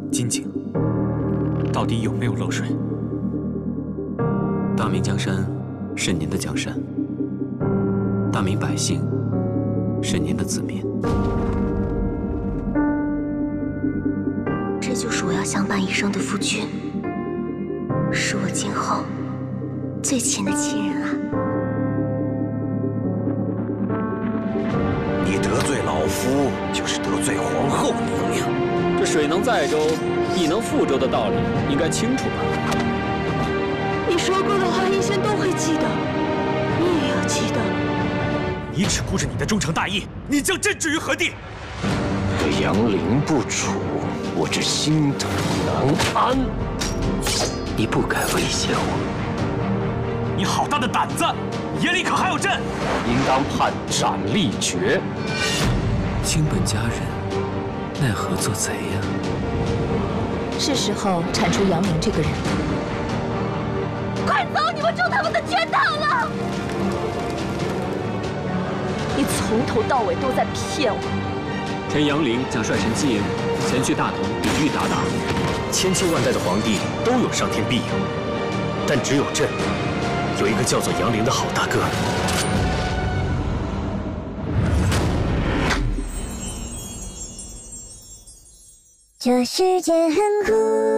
金井到底有没有漏水？ 大明江山是您的江山，大明百姓是您的子民。 这就是我要相伴一生的夫君，是我今后最亲的亲人啊！ 你得罪老夫，就是得罪皇后娘娘。 这水能载舟，亦能覆舟的道理，应该清楚吧？ 你说过的话，一仙都会记得，你也要记得。 你只顾着你的忠诚大义，你将朕置于何地？ 这杨凌不楚，我这心头难安。 你不该威胁我。 你好大的胆子！眼里可还有朕？ 应当判斩立决。 卿本佳人，奈何做贼呀？ 是时候铲除杨凌这个人。 快走！你们中他们的圈套了！ 你从头到尾都在骗我。 臣杨凌将率臣继人前去大同抵御鞑靼。 千秋万代的皇帝都有上天庇佑，但只有朕有一个叫做杨凌的好大哥。 这世界很酷。